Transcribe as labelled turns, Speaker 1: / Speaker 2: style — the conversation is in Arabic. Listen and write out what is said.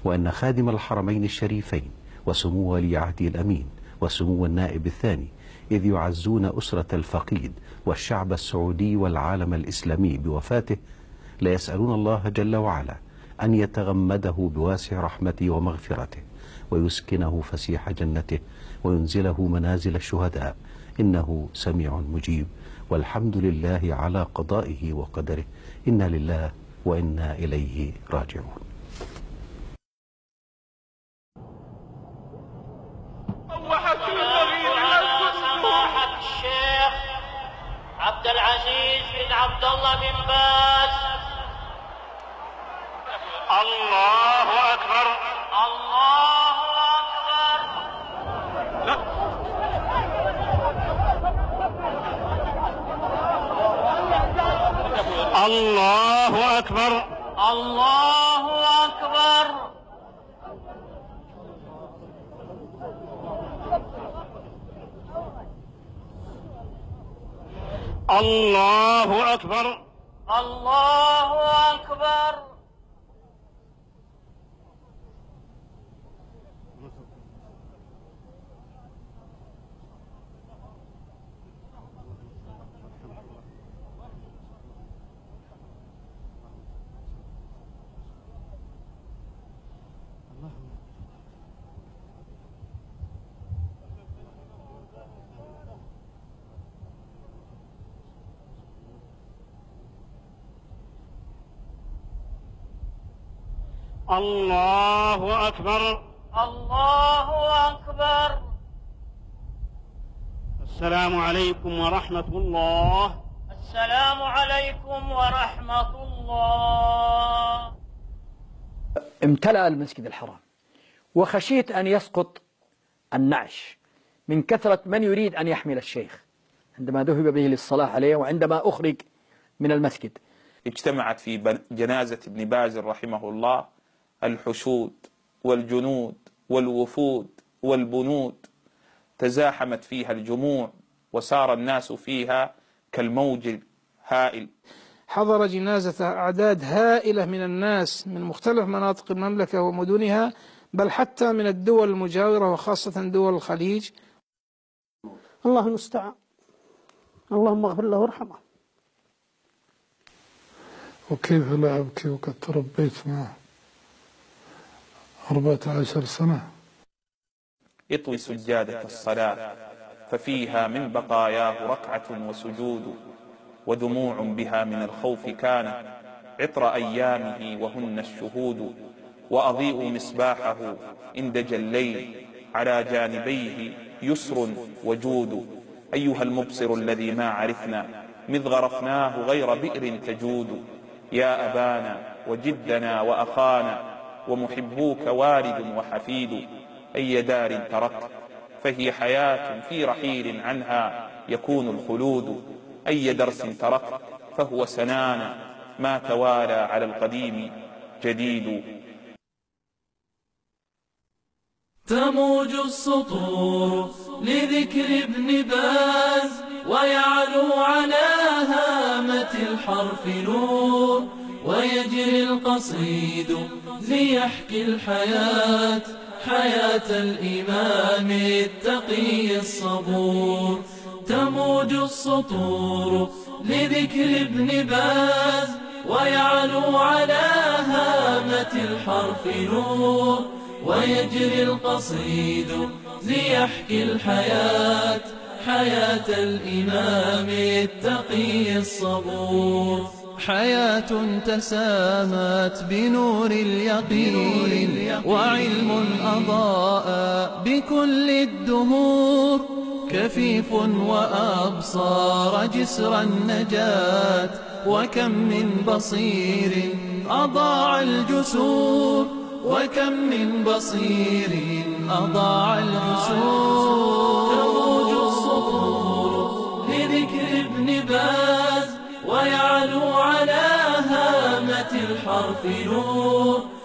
Speaker 1: وأن خادم الحرمين الشريفين وسمو ولي عهده الأمين وسمو النائب الثاني إذ يعزون أسرة الفقيد والشعب السعودي والعالم الإسلامي بوفاته ليسألون الله جل وعلا أن يتغمده بواسع رحمته ومغفرته ويسكنه فسيح جنته وينزله منازل الشهداء، إنه سميع مجيب، والحمد لله على قضائه وقدره، إنا لله وإنا إليه راجعون.
Speaker 2: سماحة الشيخ عبد العزيز بن عبد الله بن باز.
Speaker 3: الله أكبر
Speaker 2: الله أكبر.
Speaker 3: لا. الله أكبر
Speaker 2: الله أكبر.
Speaker 3: الله أكبر
Speaker 2: الله أكبر.
Speaker 3: الله أكبر
Speaker 2: الله أكبر.
Speaker 3: السلام عليكم ورحمة الله.
Speaker 2: السلام عليكم ورحمة الله.
Speaker 4: امتلأ المسجد الحرام، وخشيت أن يسقط النعش من كثرة من يريد أن يحمل الشيخ عندما ذهب به للصلاة عليه وعندما أخرج من المسجد.
Speaker 5: اجتمعت في جنازة ابن باز رحمه الله الحشود والجنود والوفود والبنود، تزاحمت فيها الجموع وسار الناس فيها كالموج الهائل.
Speaker 6: حضر جنازة أعداد هائلة من الناس من مختلف مناطق المملكة ومدنها، بل حتى من الدول المجاورة وخاصة دول الخليج.
Speaker 7: الله المستعان، اللهم اغفر له وارحمه.
Speaker 8: وكيف لا أبكي وقد تربيت معه 14 سنة.
Speaker 5: اطوي سجادة الصلاة ففيها من بقاياه ركعة وسجود، ودموع بها من الخوف كانت عطر أيامه وهن الشهود، وأضيء مصباحه إن دجى الليل على جانبيه يسر وجود. أيها المبصر الذي ما عرفنا مذ غرفناه غير بئر تجود، يا أبانا وجدنا وأخانا ومحبوك والد وحفيد. أي دار تركت فهي حياة في رحيل عنها يكون الخلود، أي درس تركت فهو سنانا ما توالى على القديم جديد.
Speaker 9: تموج السطور لذكر ابن باز ويعلو على هامة الحرف نور، ويجري القصيد ليحكي الحياة حياة الإمام التقي الصبور. تموج السطور لذكر ابن باز ويعلو على هامة الحرف نور، ويجري القصيد ليحكي الحياة حياة الإمام التقي الصبور. حياة تسامت بنور اليقين وعلم أضاء بكل الدهور، كفيف وأبصار جسر النجاة، وكم من بصير أضاع الجسور، وكم من بصير أضاع الجسور. تموج السطور لذكر ابن باز ويعلو على هامة الحرف نور،